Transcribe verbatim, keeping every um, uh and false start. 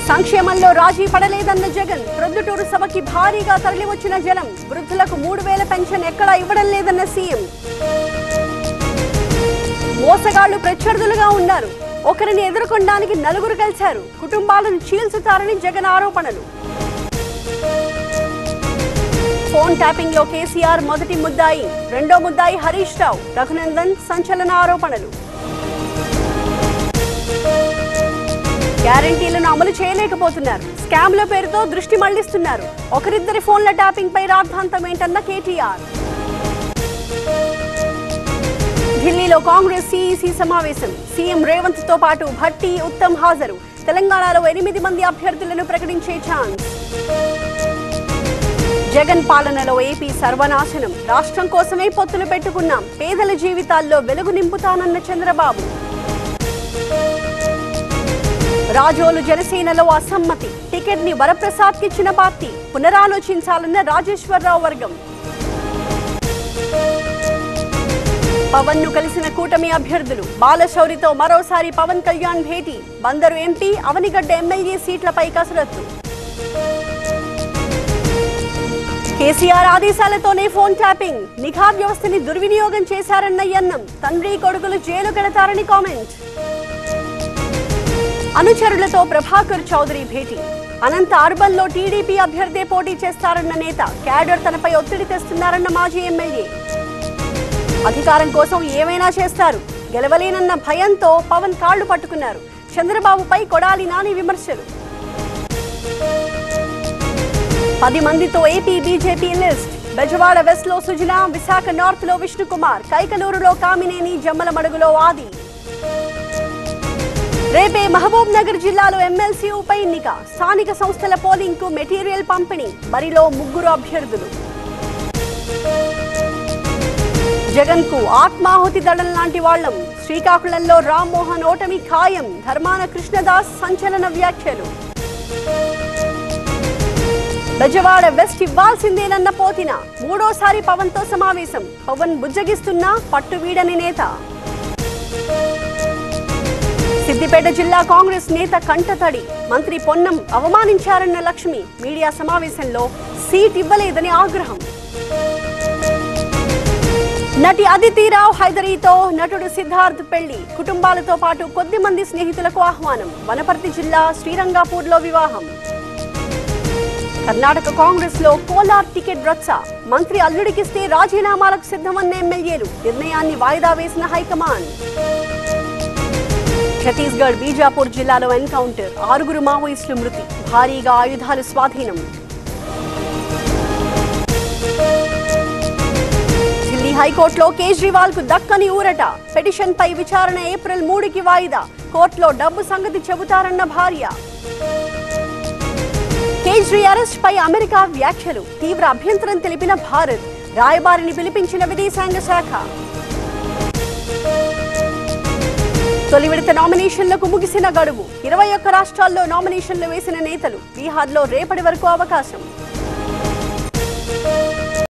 సంక్షేమంలో రాజీ పడలేదన్న జగన్ ప్రొద్దుటూరు సభకి భారీగా తరలివచ్చిన జనం వృద్ధులకు మూడు వేల పెన్షన్ ఎక్కడా ఇవ్వడం లేదన్న సీఎం మోసగాళ్లు ప్రత్యర్థులుగా ఉన్నారు ఒకరిని ఎదుర్కొనడానికి నలుగురు కలిశారు కుటుంబాలను చీల్చుతారని జగన్ ఆరోపణలు ఫోన్ ట్యాపింగ్ లో కేసీఆర్ మొదటి ముద్దాయి రెండో ముద్దాయి హరీష్ రావు రఘునందన్ సంచలన ఆరోపణలు గ్యారంటీలను అమలు చేయలేకపోతున్నారు స్కామ్ల పేరుతో దృష్టి మళ్లిస్తున్నారు ఒకరిద్దరి ఫోన్ల ట్యాపింగ్ పై రాద్ధాంతం ఏంటన్న కేటీఆర్ ఢిల్లీలో కాంగ్రెస్ సీఈసీ సమావేశం సీఎం రేవంత్ తో పాటు భట్టి ఉత్తమ్ హాజరు తెలంగాణలో ఎనిమిది మంది అభ్యర్థులను ప్రకటించే ఛాన్స్ జగన్ పాలనలో ఏపీ సర్వనాశనం రాష్ట్రం కోసమే పొత్తులు పెట్టుకున్నాం పేదల జీవితాల్లో వెలుగు నింపుతానన్న చంద్రబాబు రాజోలు జనసేనలో అసమ్మతి టికెట్ ని వరప్రసాద్ కిచ్చిన పార్టీ పునరాలోచించాలన్న రాజేశ్వరరావు వర్గం పవన్ ను కలిసిన కూటమి అభ్యర్థులు బాలశౌరితో మరోసారి పవన్ కళ్యాణ్ భేటీ బందరు ఎంపీ అవనిగడ్డ ఎమ్మెల్యే సీట్లపై కసరత్తు కేసీఆర్ ఆదేశాలతోనే ఫోన్ ట్యాపింగ్ నిఘా వ్యవస్థని దుర్వినియోగం చేశారన్న యన్నం తండ్రి కొడుకులు జైలు గడతారని కామెంట్ అనుచరులతో ప్రభాకర్ చౌదరి భేటీ అనంత అర్బన్ లో టీడీపీ అభ్యర్థే పోటీ చేస్తారన్న నేత క్యాడర్ తనపై ఒత్తిడి తెస్తున్నారన్న మాజీ ఎమ్మెల్యే అధికారం కోసం ఏమైనా చేస్తారు గెలవలేనన్న భయంతో పవన్ కాళ్లు పట్టుకున్నారు చంద్రబాబుపై కొడాలి నాని విమర్శలు పది మందితో AP BJP list Bezawada west లో సుజన విశాఖ నార్త్ లో విష్ణుకుమార్ కైకలూరులో కామినేని జమ్మలమడుగులో ఆది రేపే మహబూబ్ నగర్ జిల్లాలో ఎమ్మెల్సీ ఉప ఎన్నిక స్థానిక సంస్థల పోలింగ్ కు మెటీరియల్ పంపిణీ బరిలో ముగ్గురు అభ్యర్థులు జగన్ కు ఆత్మాహుతి దళం లాంటి వాళ్లం శ్రీకాకుళంలో రామ్మోహన్ ఓటమి ఖాయం ధర్మాన కృష్ణదాస్ సంచలన వ్యాఖ్యలు బెజవాడ వెస్ట్ ఇవ్వాల్సిందేనన్న పోతిన మూడోసారి పవన్ తో సమావేశం పవన్ బుజ్జగిస్తున్నా పట్టు వీడని నేత సిద్దిపేట జిల్లా కాంగ్రెస్ నేత కంటతడి మంత్రి పొన్నం అవమానించారన్న లక్ష్మి మీడియా సమావేశంలో సీట్ ఇవ్వలేదని ఆగ్రహం నటి అదితిరావు హైదరీతో నటుడు సిద్ధార్థ్ పెళ్లి కుటుంబాలతో పాటు కొద్ది మంది స్నేహితులకు ఆహ్వానం వనపర్తి జిల్లా శ్రీరంగాపూర్లో వివాహం కర్ణాటక కాంగ్రెస్ లో కోలార్ టికెట్ రచ్చ మంత్రి అల్లుడికిస్తే రాజీనామాలకు సిద్ధమన్న ఎమ్మెల్యేలు నిర్ణయాన్ని వాయిదా వేసిన హైకమాండ్ ఛత్తీస్గఢ్ బీజాపూర్ జిల్లాలో ఎన్కౌంటర్ ఆరుగురు మావోయిస్టులు మృతి భారీగా ఆయుధాలు స్వాధీనం ఢిల్లీ హైకోర్టులో కేజ్రీవాల్ కు దక్కని ఊరట పిటిషన్ పై విచారణ ఏప్రిల్ మూడుకి వాయిదా కోర్టులో డబ్బు సంగతి చెబుతారన్న భార్య కేజ్రీ అరెస్ట్ పై అమెరికా వ్యాఖ్యలు తీవ్ర అభ్యంతరం తెలిపిన భారత్ రాయబారిని పిలిపించిన విదేశాంగ శాఖ తొలి విడత నామినేషన్లకు ముగిసిన గడువు ఇరవై ఒక్క రాష్ట్రాల్లో నామినేషన్లు వేసిన నేతలు బీహార్లో రేపటి వరకు అవకాశం